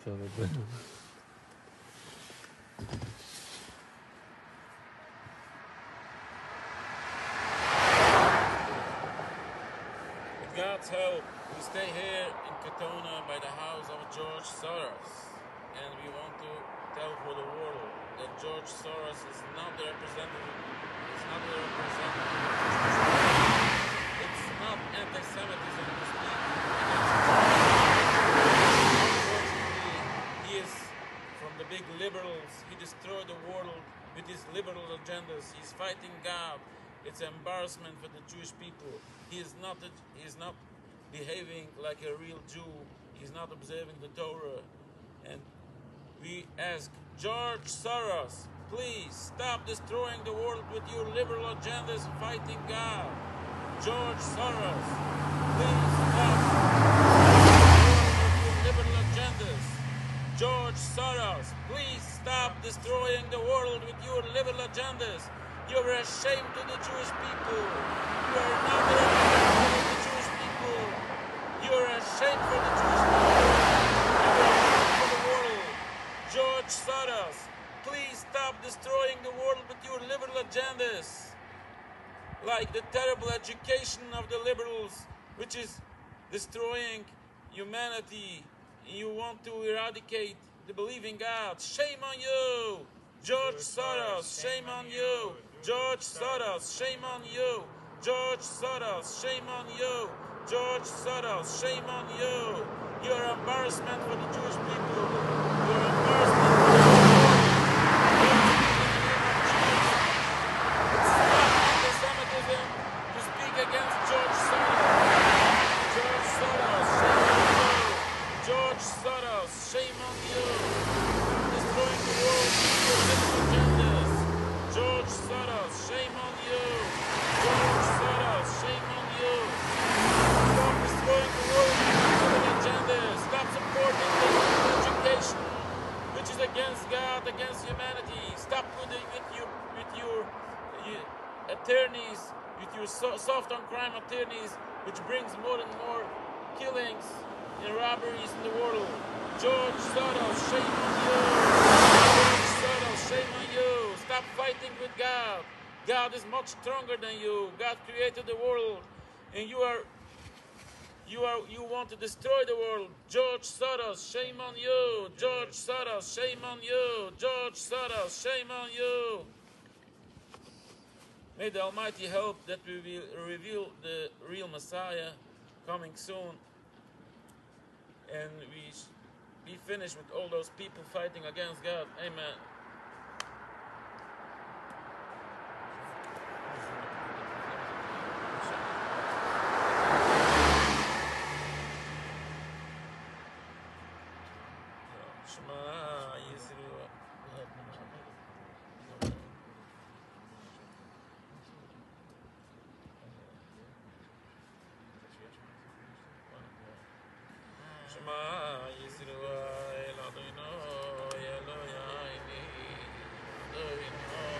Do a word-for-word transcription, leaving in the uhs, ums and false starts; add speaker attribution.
Speaker 1: God's help, we stay here in Katonah by the house of George Soros, and we want to tell for the world that George Soros is not the representative, is not the representative. It's not anti-Semitism to speak against. Unfortunately, he is from the big liberals. He destroyed the world with his liberal agendas. He's fighting God. It's an embarrassment for the Jewish people. He is not a, he is not behaving like a real Jew. He's not observing the Torah. And we ask George Soros, please stop destroying the world with your liberal agendas and fighting God. George Soros, please stop destroying with your liberal agendas. George Soros, please stop destroying the world with your liberal agendas. You are a shame to the Jewish people. You are not a representative of the Jewish people. You are a shame for the Jewish people. You are a shame for the world. George Soros, please stop destroying the world with your liberal agendas. Like the terrible education of the liberals, which is destroying humanity. You want to eradicate the believing God. Shame on you. George Soros, shame on you. George Soros, shame on you. George Soros, shame on you. George Soros, shame on you. You're an embarrassment for the Jewish people. You're an embarrassment for the Jews. It's not anti-Semitism to speak against George Soros. George Soros, shame on you. George Soros, shame on you. Destroying the world with your liberal agendas. George Soros, shame on you. George Soros, shame on you. Stop destroying the world with your liberal agendas. Stop supporting the education, which is against God, against humanity. Stop with, the, with your, with your, your attorneys, with your so, soft on crime attorneys, which brings more and more killings and robberies in the world. George Soros, shame on you. George Soros, shame on you. Stop fighting with God. God is much stronger than you. God created the world, and you are, you are, you want to destroy the world. George Soros, shame on you. George Soros, shame on you. George Soros, shame on you. May the Almighty help that we will reveal the real Messiah coming soon, and we be finished with all those people fighting against God. Amen. Shema Yisrael Adonai Eloheinu Adonai